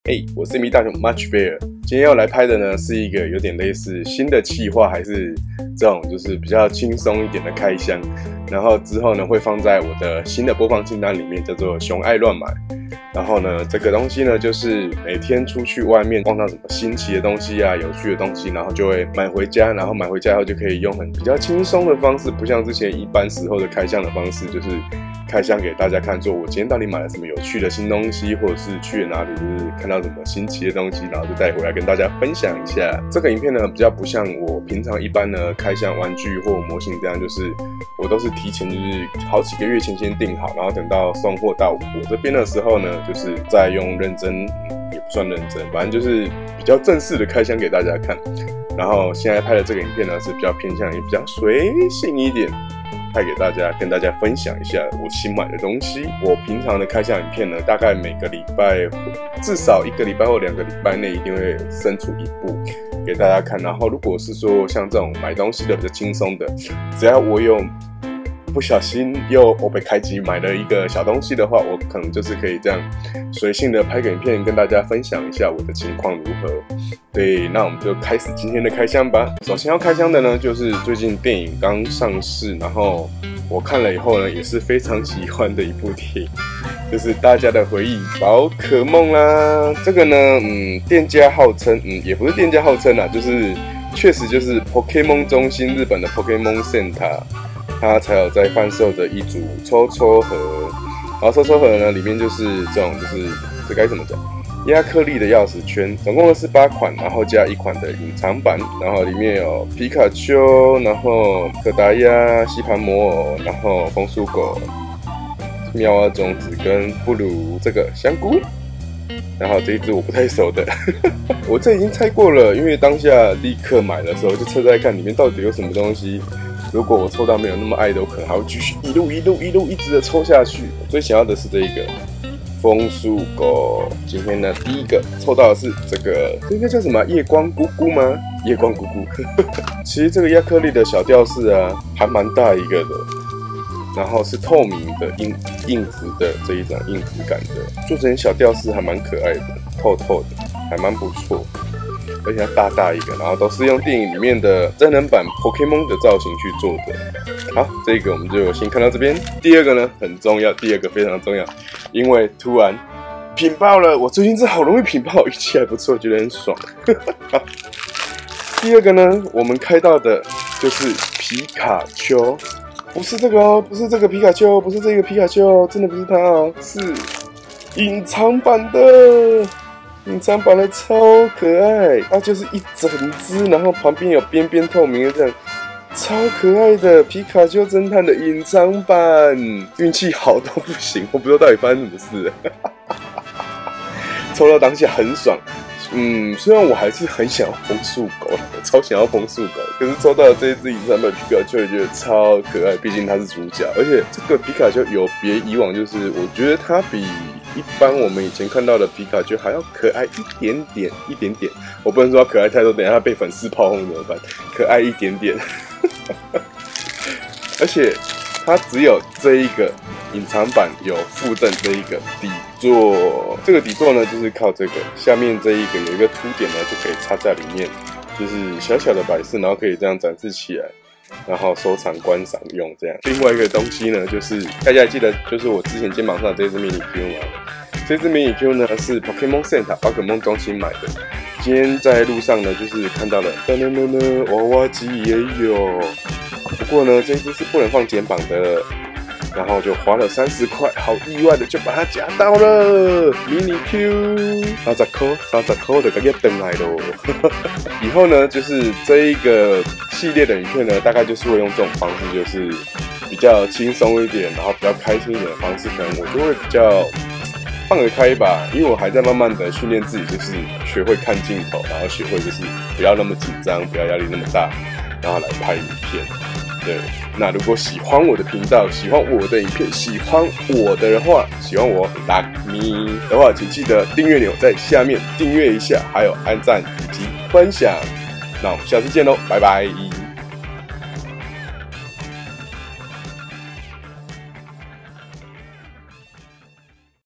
嘿，我是大雄 Much Bear， 今天要来拍的呢是一个有点类似新的企划，还是这种就是比较轻松一点的开箱，然后之后呢会放在我的新的播放清单里面，叫做熊爱乱买。然后呢，这个东西呢就是每天出去外面逛到什么新奇的东西啊、有趣的东西，然后就会买回家，然后买回家后就可以用很比较轻松的方式，不像之前一般时候的开箱的方式，就是开箱给大家看，说我今天到底买了什么有趣的新东西，或者是去了哪里，就是看到什么新奇的东西，然后就带回来跟大家分享一下。这个影片呢比较不像我平常一般呢开箱玩具或模型这样，就是我都是提前就是好几个月前先订好，然后等到送货到我这边的时候呢，就是再用认真，也不算认真，反正就是比较正式的开箱给大家看。然后现在拍的这个影片呢是比较偏向于比较随性一点，拍给大家，跟大家分享一下我新买的东西。我平常的开箱影片呢，大概每个礼拜至少1个礼拜或2个礼拜内一定会生出一部给大家看。然后如果是说像这种买东西的比较轻松的，只要我有不小心又被开机买了一个小东西的话，我可能就是可以这样随性的拍个影片跟大家分享一下我的情况如何。对，那我们就开始今天的开箱吧。首先要开箱的呢，就是最近电影刚上市，然后我看了以后呢，也是非常喜欢的一部电影，就是大家的回忆宝可梦啦。这个呢，店家号称，也不是店家号称啦，就是确实就是 Pokémon 中心日本的 Pokémon Center。它才有在贩售的一组抽抽盒，然后抽抽盒呢里面就是这种就是这该怎么讲，亚克力的钥匙圈，总共是8款，然后加1款的隐藏版，然后里面有皮卡丘，然后可达鸭、吸盘魔偶，然后风速狗、妙蛙种子跟布鲁这个香菇，然后这一只我不太熟的，我这已经猜过了，因为当下立刻买的时候就测在看里面到底有什么东西。如果我抽到没有那么爱的，我可能还会继续一路一直的抽下去。我最想要的是这一个风速狗。今天呢，第一个抽到的是这个，这应该叫什么？夜光姑姑吗？夜光姑姑。其实这个亚克力的小吊饰啊，还蛮大一个的，然后是透明的硬质的这一种硬质感的，做成小吊饰还蛮可爱的，透透的，还蛮不错。而且它大一个，然后都是用电影里面的真人版 Pokémon 的造型去做的。好，这个我们就先看到这边。第二个呢很重要，第二个非常重要，因为突然品爆了，我最近是好容易品爆，运气还不错，觉得很爽。好，第二个呢，我们开到的就是皮卡丘，不是这个哦，不是这个皮卡丘，不是这个皮卡丘，真的不是它哦，是隐藏版的。隐藏版的超可爱，它就是一整只，然后旁边有边边透明的这样，超可爱的皮卡丘侦探的隐藏版，运气好到不行，我不知道到底发生什么事了。抽到当下很爽，虽然我还是很想要风速狗，我超想要风速狗，可是抽到的这一只隐藏版皮卡丘也觉得超可爱，毕竟它是主角，而且这个皮卡丘有别以往，就是我觉得它比一般我们以前看到的皮卡丘还要可爱一点点，我不能说它可爱太多，等一下它被粉丝炮轰怎么办？可爱一点点，而且它只有这一个隐藏版有附赠这一个底座，这个底座呢就是靠这个下面这一个有一个凸点呢就可以插在里面，就是小小的摆饰，然后可以这样展示起来。然后收藏观赏用这样。另外一个东西呢，就是大家还记得，就是我之前肩膀上这只迷你 Q 吗？这只迷你 Q 呢是 Pokémon Center 宝可梦中心买的。今天在路上呢，就是看到了，娃娃机也有。不过呢，这只是不能放肩膀的。然后就花了30块，好意外的就把它夹到了迷你 Q， 30块就直接回来咯。以后呢，就是这一个系列的影片呢，大概就是会用这种方式，就是比较轻松一点，然后比较开心一点的方式，可能我就会比较放得开吧，因为我还在慢慢的训练自己，就是学会看镜头，然后学会就是不要那么紧张，不要压力那么大，然后来拍影片。对，那如果喜欢我的频道，喜欢我的影片，喜欢我的话，喜欢我 like me 的话，请记得订阅钮在下面订阅一下，还有按赞以及分享。那我们下次见喽，拜拜。